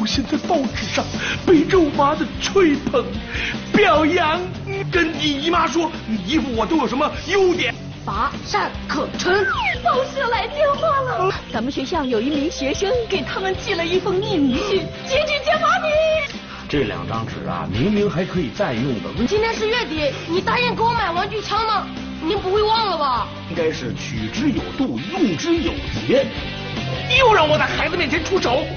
现在报纸上，被肉麻的吹捧、表扬，跟你姨妈说你姨夫我都有什么优点， 乏善可陈。 老师来电话了，咱们学校有一名学生给他们寄了一封匿名信，检举揭发你。 这2张纸啊，明明还可以再用的。 今天是月底，你答应给我买玩具枪呢，您不会忘了吧？ 应该是取之有度，用之有节。 又让我在孩子面前出手。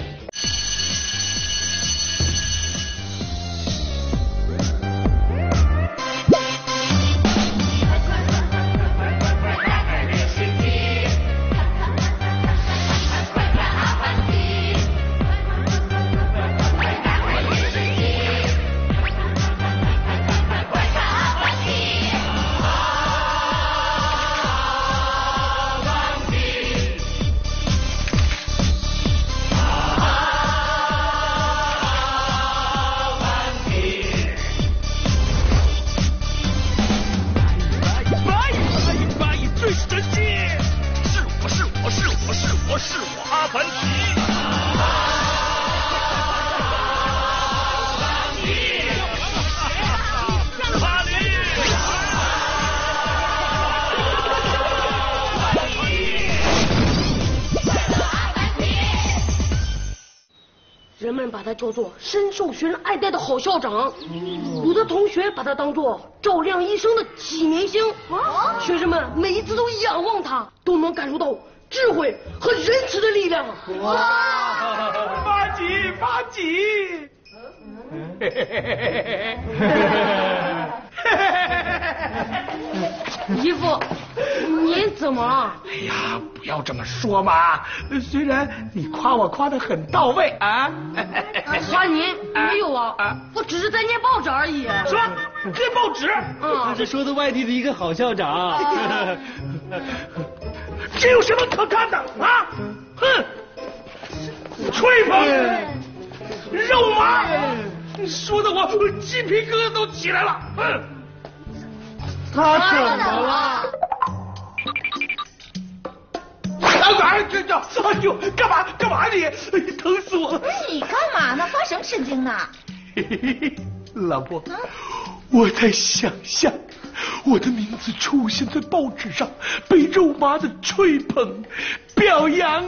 人们把他叫做深受学生爱戴的好校长，有的同学把他当做照亮一生的启明星。学生们每一次都仰望他，都能感受到智慧和仁慈的力量。 发起，发起！ 姨夫，您怎么了？ 哎呀，不要这么说嘛！虽然你夸我夸得很到位啊， 夸您没有啊，我只是在念报纸而已。 什么？念报纸？ 他是说的外地的一个好校长。 这有什么可看的啊？哼！吹捧、肉麻，说的我鸡皮疙瘩都起来了。 他怎么了？ 哎呦，干嘛你？疼死我了！ 你干嘛呢？发什么神经呢？ 老婆，我在想象我的名字出现在报纸上，被肉麻的吹捧、表扬。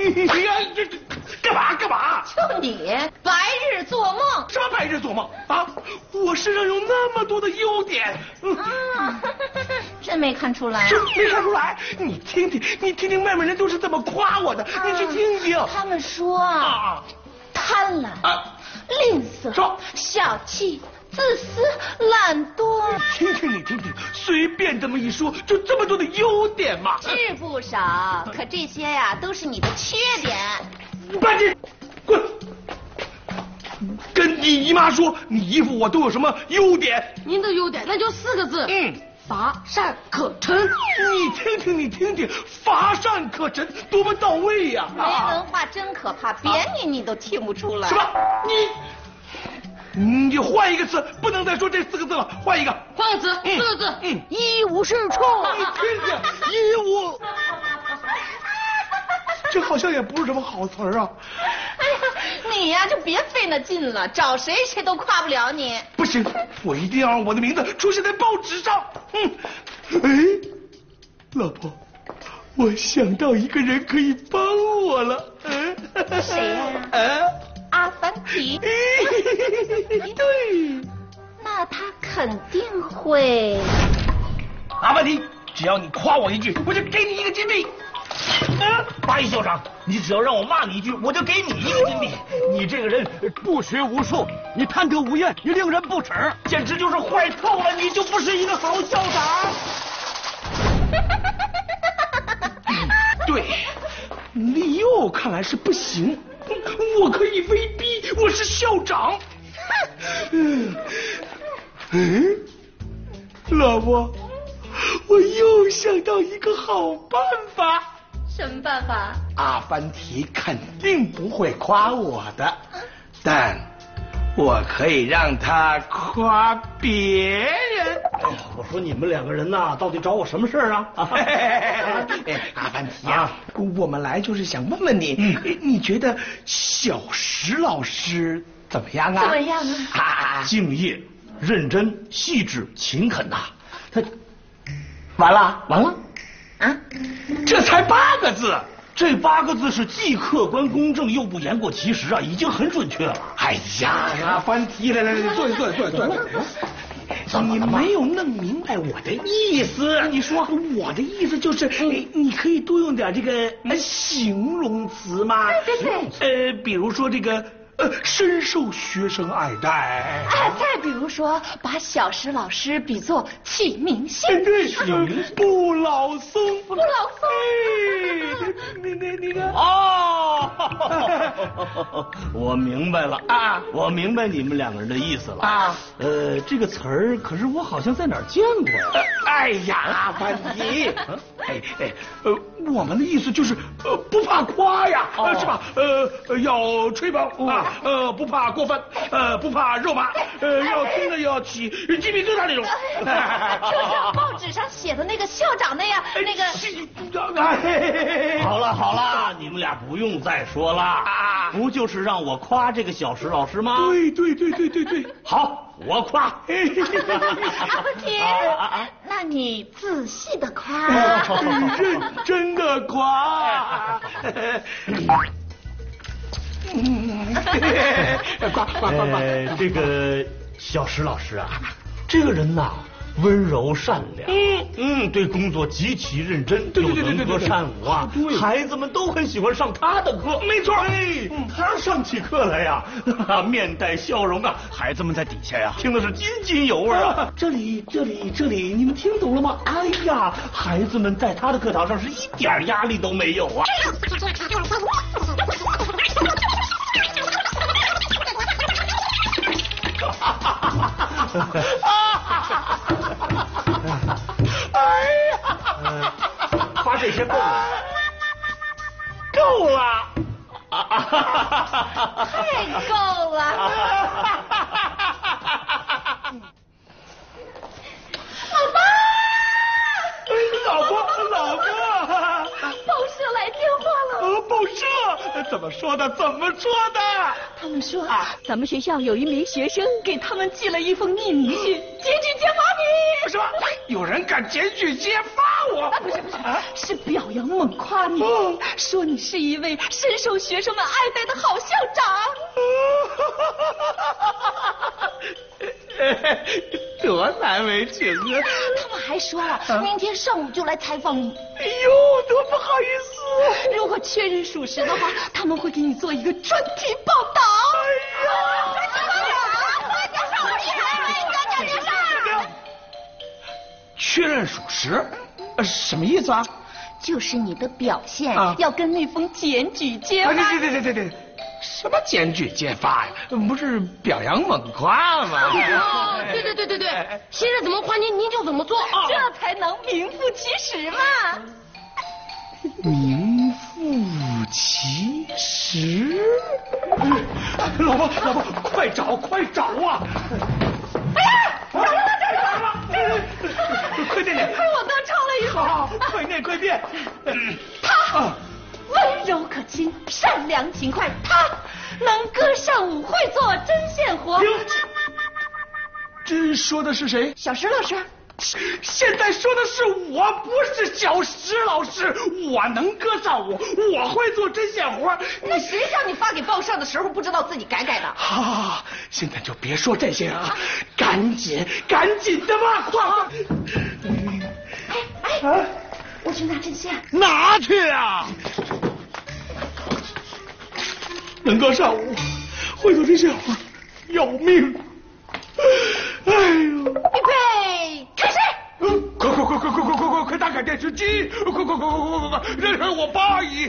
干嘛？ 就你白日做梦！ 什么白日做梦啊？我身上有那么多的优点。 真没看出来。 这没看出来？你听听外面人都是怎么夸我的，你去听听。 他们说啊，贪婪、吝啬、小气、自私、懒惰。 听听，随便这么一说，就这么多的优点嘛。 是不少，可这些呀都是你的缺点。 赶紧滚！跟你姨妈说，你姨夫我都有什么优点？ 您的优点那就4个字，乏善可陈。 你听听，乏善可陈多么到位呀！ 没文化真可怕，别你都听不出来。 什么？你换一个词，不能再说这4个字了，换一个。 换个词，4个字，一无是处。 你听听，一无。这好像也不是什么好词儿啊！ 哎呀，你呀就别费那劲了，找谁都夸不了你。 不行，我一定要让我的名字出现在报纸上。老婆，我想到一个人可以帮我了。 谁呀？阿凡提。 对， 那他肯定会。 阿凡提，只要你夸我一句，我就给你1个金币。 八一校长，你只要让我骂你一句，我就给你1个金币。你这个人不学无术，你贪得无厌，你令人不齿，简直就是坏透了，你就不是一个好校长。 对，利诱看来是不行，我可以威逼，我是校长。老婆，我又想到一个好办法。 什么办法？ 阿凡提肯定不会夸我的，但我可以让他夸别人。 我说你们两个人呐，到底找我什么事儿啊？ 阿凡提啊，我们来就是想问问你，你觉得小石老师怎么样啊？ 怎么样啊？ 敬业、认真、细致、勤恳呐。他完了啊， 这才8个字。 这8个字是既客观公正又不言过其实啊，已经很准确了。 哎呀，阿凡提，来，坐。你没有弄明白我的意思。你说我的意思就是，你可以多用点这个形容词嘛。 对。 比如说这个深受学生爱戴。 再比如说，把小石老师比作启明星。 对，不老松。那个哦，我明白了啊，我明白你们两个人的意思了啊。这个词儿可是我好像在哪儿见过呀？ 哎呀，阿凡提，我们的意思就是不怕夸呀，是吧？要吹捧啊，不怕过分，不怕肉麻，要听了要起鸡皮疙瘩那种。 就像报纸上写的那个校长那样，那个。 好了，你们俩不用再说了，不就是让我夸这个小石老师吗？ 对。 好，我夸。 阿凡提，那你仔细的夸， 认真的夸。夸。 这个小石老师啊，这个人呐，温柔善良，对工作极其认真，又能歌善舞啊，孩子们都很喜欢上他的课。 没错， 他上起课来呀，面带笑容啊，孩子们在底下呀听的是津津有味啊。这里，你们听懂了吗？哎呀，孩子们在他的课堂上是一点压力都没有啊。夸这些够了， 太够了。 老婆， 报社来电话了。 报社怎么说的？ 他们说咱们学校有一名学生给他们寄了一封匿名信，检举揭发你。 什么？有人敢检举揭发我？ 不是，是表扬猛夸你，说你是一位深受学生们爱戴的好校长。 多难为情啊！ 他们还说了，明天上午就来采访你。 哎呦，多不好意思！ 如果确认属实的话，他们会给你做一个专题报道。 确认属实，什么意思啊？ 就是你的表现要跟那封检举揭发。 对，什么检举揭发呀？不是表扬猛夸吗？ 对，现在怎么夸您就怎么做， 这才能名副其实嘛。 名副其实。老婆，快找啊！ 哎呀，找了！ 快点！ 我多抄了一会儿。 好，快念！ 他温柔可亲，善良勤快，他能歌善舞，会做针线活。 这说的是谁？ 小石老师。 现在说的是我，不是小石老师。我能歌善舞，我会做针线活。 那谁叫你发给报社的时候不知道自己改的？ 现在就别说这些了，赶紧的吧，快！ 我去拿针线。 拿去啊！能歌善舞，会做针线活，要命！哎呦！ 预备，开始！ 快打开电视机！快！让我扒一！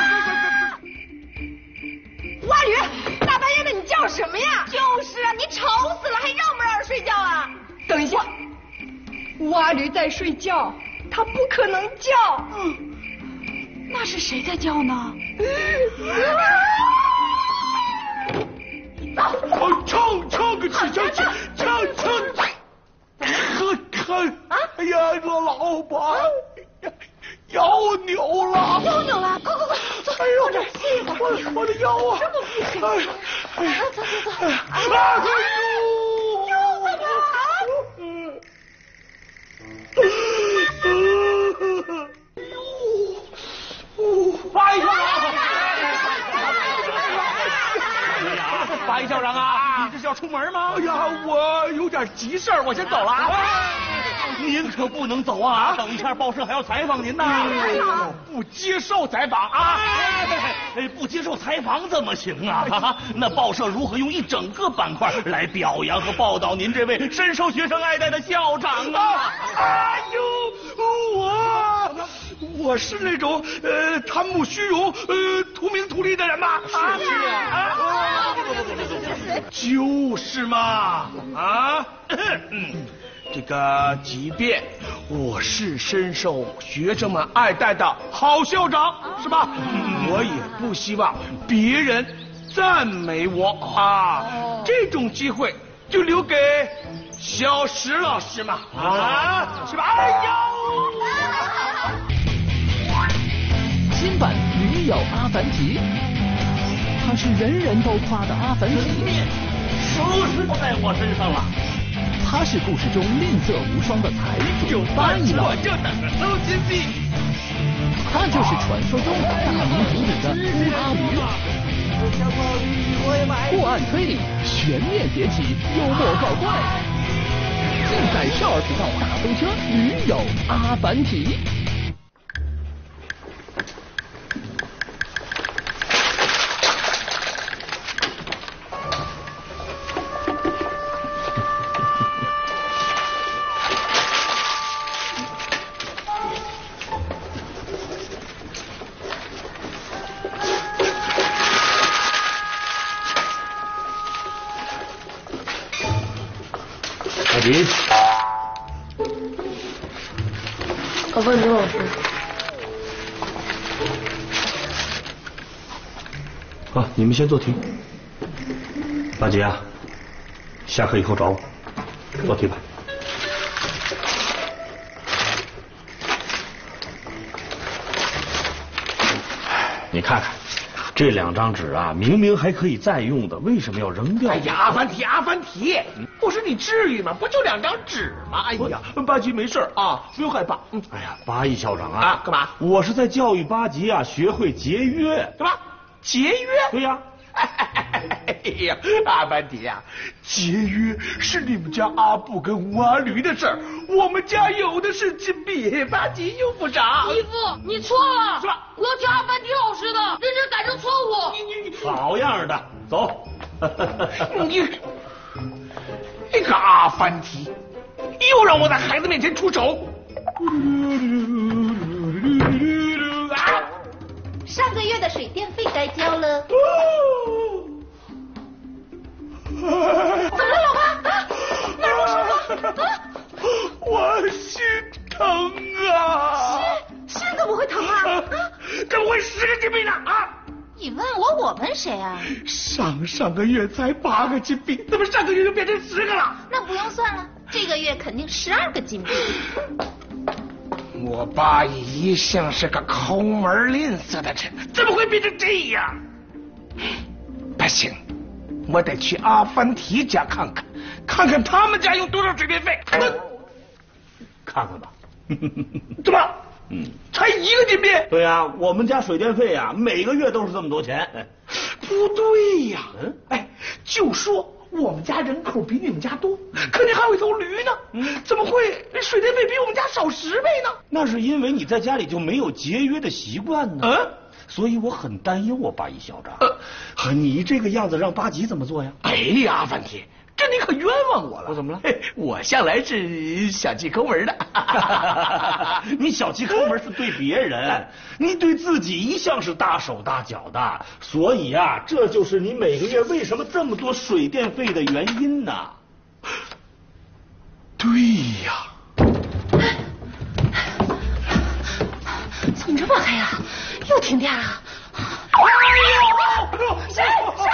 蛙驴，大半夜的你叫什么呀？就是啊，你吵死了，还让不让人睡觉啊？ 等一下，蛙驴在睡觉，它不可能叫。那是谁在叫呢？唱个起！唱！喝我， 这么不行。走。 八一校长，八一校长啊，你这是要出门吗？哎呀，我有点急事儿，我先走了啊。 您可不能走啊！等一下报社还要采访您呢。 不接受采访啊！ 不接受采访怎么行啊？那报社如何用一整个板块来表扬和报道您这位深受学生爱戴的校长啊？ 哎呦，我是那种贪慕虚荣、图名图利的人吗？ 是啊， 就是嘛啊！这个，即便我是深受学生们爱戴的好校长，是吧？我也不希望别人赞美我啊。这种机会就留给小石老师嘛，是吧？哎呦！ 新版《驴友阿凡提》，他是人人都夸的阿凡提， 时时都在我身上了。 他是故事中吝啬无双的财主八一老， 就等着收金币。 他就是传说中大名鼎鼎的乌阿驴。破案推理，悬念迭起，幽默搞怪，尽在少儿频道大风车《驴友阿凡提》。 阿凡提老师， 啊，你们先做题。八姐啊，下课以后找我做题吧。你看看这2张纸啊，明明还可以再用的，为什么要扔掉？ 哎呀，阿凡提，我说你至于吗？不就2张纸吗？哎呀，八吉没事啊，不用害怕。 哎呀，八一校长啊， 干嘛？ 我是在教育八吉啊，学会节约。 什么？节约？ 对呀。 哎呀，阿凡提呀，节约是你们家阿布跟吴阿驴的事儿，我们家有的是金币，八吉用不着。 义父，你错了， 是吧？ 我要听阿凡提老师的，认真改正错误。 你好样的，走。 你个阿凡提，又让我在孩子面前出手。 上个月的水电费该交了。怎么了，老爸？哪儿不舒服？ 我心疼啊！ 心怎么会疼啊？ 怎么会10个金币呢？啊！ 你问我，我问谁啊？ 上个月才8个金币，怎么上个月就变成10个了？ 那不用算了，这个月肯定12个金币。 我八姨一向是个抠门吝啬的人，怎么会变成这样？不行，我得去阿凡提家看看他们家用多少水电费。 看看吧。 怎么？才1个金币？ 对呀，我们家水电费啊，每个月都是这么多钱。 不对呀，就说我们家人口比你们家多，肯定还有一头驴呢，怎么会水电费比我们家少10倍呢？ 那是因为你在家里就没有节约的习惯呢。所以我很担忧八一校长。你这个样子让八吉怎么做呀？ 哎呀，阿凡提，这你可冤枉我了。 我怎么了？ 我向来是小气抠门的。 你小气抠门是对别人，你对自己一向是大手大脚的，所以啊，这就是你每个月为什么这么多水电费的原因呢。 对呀。 怎么这么黑啊？又停电了！ 哎呦！ 谁？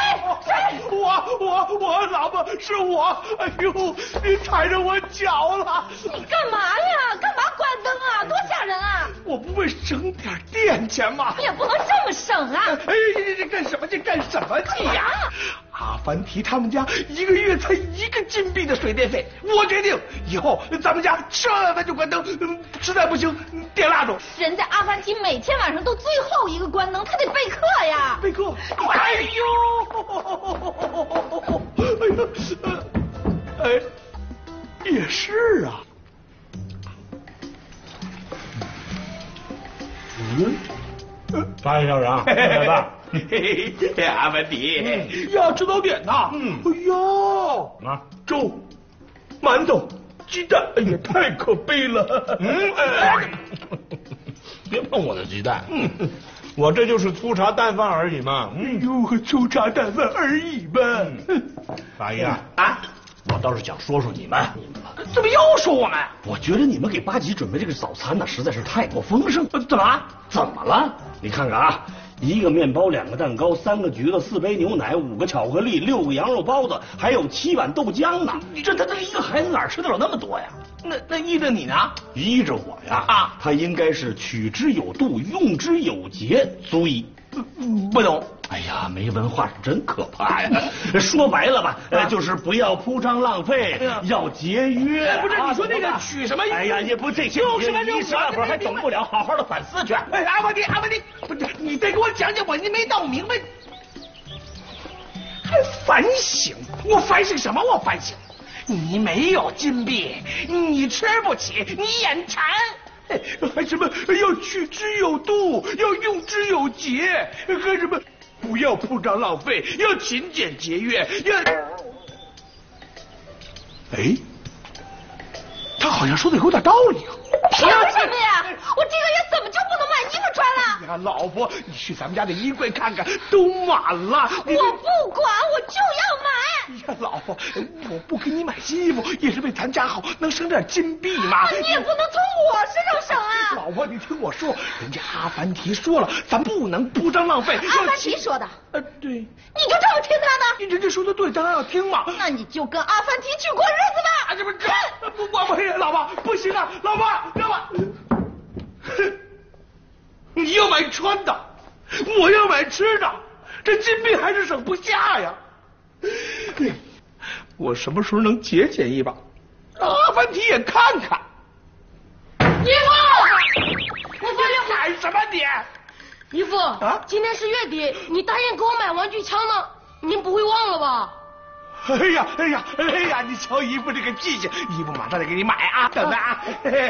我老婆是我！哎呦，你踩着我脚了！ 你干嘛呀？干嘛关灯啊？多吓人啊！ 我不我省点电钱嘛。 也不能这么省啊！ 哎，这干什么？这干什么去呀？阿凡提他们家1个月才1个金币的水电费，我决定以后咱们家吃完饭就关灯，实在不行点蜡烛。 人家阿凡提每天晚上都最后一个关灯，他得备课呀。 备课？哎呦，也是啊。 八校长，来吧。 阿凡提呀，吃早点呐。哎呀，粥、馒头、鸡蛋，哎呀，太可悲了。 别碰我的鸡蛋。我这就是粗茶淡饭而已嘛。 哎呦，粗茶淡饭而已嘛。 八爷啊，我倒是想说说你们。 怎么又说我们？ 我觉得你们给八吉准备这个早餐呢，实在是太过丰盛。怎么了？你看看啊，1个面包，2个蛋糕，3个橘子，4杯牛奶，5个巧克力，6个羊肉包子，还有7碗豆浆呢。这一个孩子哪吃得了那么多呀？ 那依着你呢？ 依着我呀，他应该是取之有度，用之有节，足矣。 不懂。 哎呀，没文化是真可怕呀！说白了吧，就是不要铺张浪费，要节约。 不是你说那个取什么？ 哎呀，也不这些一时半会儿还懂不了，好好的反思去。 哎，阿凡提，不是你再给我讲讲，我没闹明白。还反省？我反省什么？我反省？你没有金币，你吃不起，你眼馋。还什么要取之有度，要用之有节，还什么不要铺张浪费，要勤俭节约，要……哎，他好像说的有点道理啊。 凭什么呀？我这个月怎么就不能买衣服穿了？ 呀，老婆，你去咱们家的衣柜看看，都满了。 我不管，我就要买。 呀，老婆，我不给你买新衣服也是为咱家好，能省点金币嘛。 你也不能从我身上省啊！ 老婆，你听我说，人家阿凡提说了，咱不能铺张浪费。 阿凡提说的。 对。 你就这么听他的？ 人家说的对，咱还要听嘛。 那你就跟阿凡提去过日子吧。 这不，我老婆不行啊，老婆。你要买穿的，我要买吃的，这金币还是省不下呀。我什么时候能节俭一把，让阿凡提也看看。 姨夫，我发现买什么你？ 姨夫啊，今天是月底，你答应给我买玩具枪呢，您不会忘了吧？ 哎呀！你瞧姨夫这个记性，姨夫马上就给你买啊！等着啊！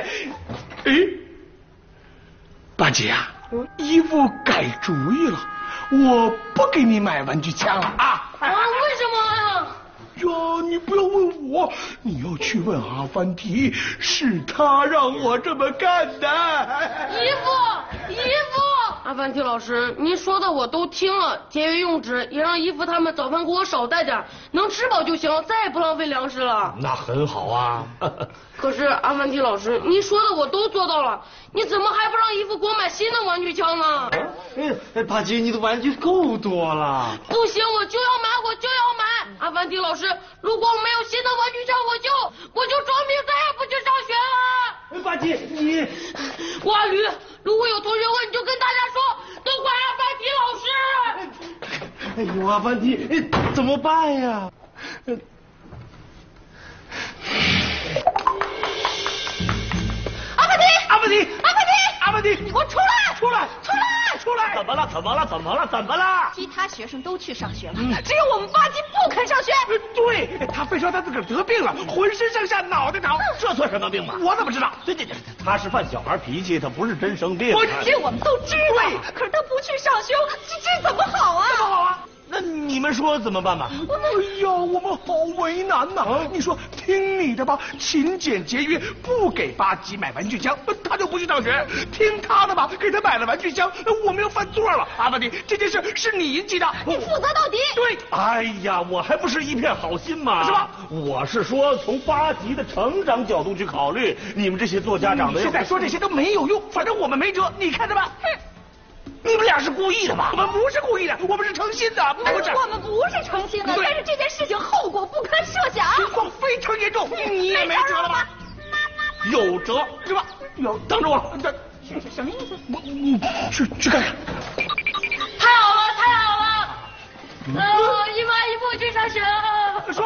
八姐啊，姨夫改主意了，我不给你买玩具枪了啊！ 为什么呀？ 呀，你不要问我，你要去问阿凡提，是他让我这么干的。 姨夫，阿凡提老师，您说的我都听了，节约用纸，也让姨夫他们早饭给我少带点，能吃饱就行，再也不浪费粮食了。 那很好啊。 可是阿凡提老师，您说的我都做到了，你怎么还不让姨夫给我买新的玩具枪呢？ 八吉，你的玩具够多了。 不行，我就要买。阿凡提老师，如果我没有新的玩具枪，我就装病再也不去上学了。 八吉，你阿驴，如果有同学问，你就跟大家说，都怪阿凡提老师。 哎呦，阿凡提，怎么办呀？ 阿凡提， 你给我出来！ 出来！ 怎么了？ 其他学生都去上学了，只有我们八吉不肯上学。 对，他非说他自个儿得病了，浑身上下脑袋疼， 这算什么病嘛？ 我怎么知道？ 对，他是犯小孩脾气，他不是真生病。 这我们都知道，可是他不去上学，这怎么好啊？ 怎么好啊？ 那你们说怎么办吧？ 哎呀，我们好为难呐！你说听你的吧，勤俭节约，不给八吉买玩具枪，他就不去上学；听他的吧，给他买了玩具枪，我们又犯错了。阿凡提，这件事是你引起的， 你负责到底。 对。 哎呀，我还不是一片好心嘛？ 是吧？ 我是说从八吉的成长角度去考虑，你们这些做家长的， 现在说这些都没有用，反正我们没辙，你看着吧。你们俩是故意的吧？我们不是故意的，我们是诚心的。 我们不是诚心的，但是这件事情后果不堪设想， 情况非常严重，你也没辙了吧？ 有辙是吧？ 等着我， 什么意思？ 去看看。 太好了，太好了！姨妈姨夫去上学了。 说。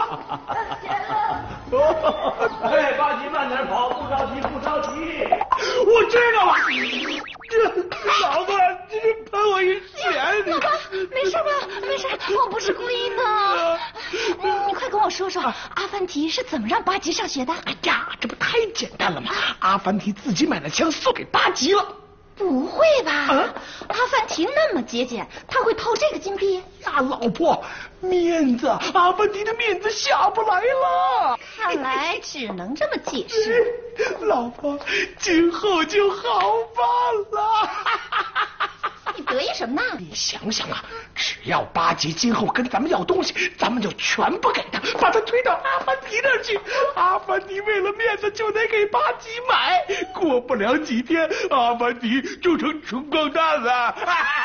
哎，巴吉慢点跑，不着急，不着急。 我知道了，这老子这是喷我一脸。 老爸，没事吧？没事，我不是故意的。你快跟我说说，阿凡提是怎么让巴吉上学的？ 哎呀，这不太简单了吗？阿凡提自己买了枪送给巴吉了。 不会吧？阿凡提那么节俭，他会偷这个金币？ 呀，老婆，面子，阿凡提的面子下不来了。 看来只能这么解释。 老婆，今后就好办了。 你得意什么呢？ 你想想啊，只要巴吉今后跟咱们要东西，咱们就全部给他，把他推到阿凡提那儿去。阿凡提为了面子就得给巴吉买，过不了几天，阿凡提就成穷光蛋了。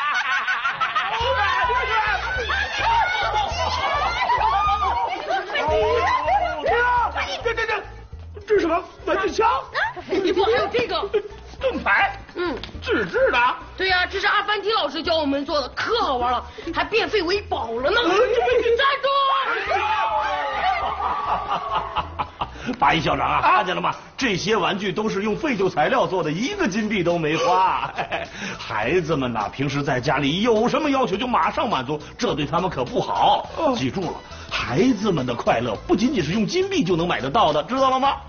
这是什么玩具枪？ 姨夫还有这个盾牌，纸质的。 对呀，这是阿凡提老师教我们做的，可好玩了，还变废为宝了呢。站住！八一校长啊，看见了吗？这些玩具都是用废旧材料做的，一个金币都没花。孩子们呐，平时在家里有什么要求就马上满足，这对他们可不好。记住了，孩子们的快乐不仅仅是用金币就能买得到的，知道了吗？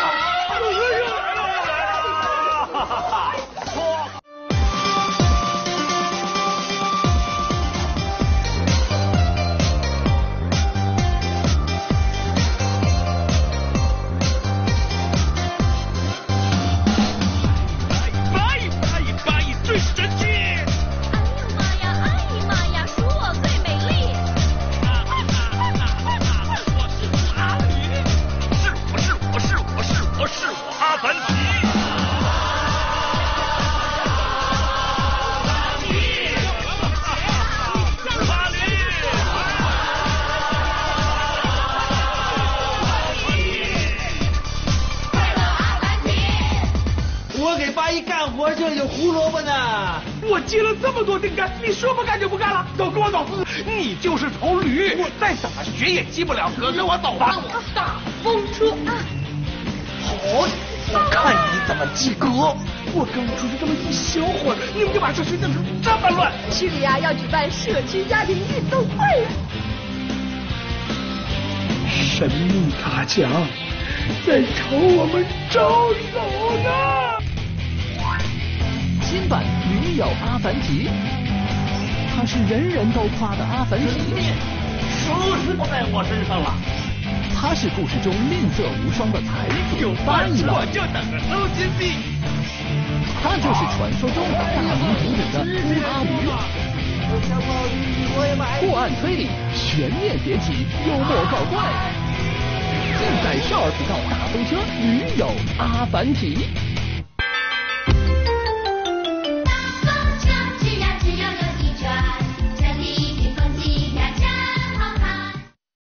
我接了这么多订单，你说不干就不干了，走，跟我走。你就是头驴，我再怎么学也骑不了，跟我走吧。 大风车。 好，我看你怎么及格。我刚出去这么一小会儿，你们就把这学弄成这么乱。 区里啊要举办社区家庭运动会。 神秘大奖在朝我们招手呢。 新版女友阿凡提，他是人人都夸的阿凡提， 属实不在我身上了。 他是故事中吝啬无双的财主巴一郎， 就等着收金币。 他就是传说中大名鼎鼎的乌阿驴。破案推理，悬念迭起，幽默搞怪，尽在少儿频道大风车女友阿凡提。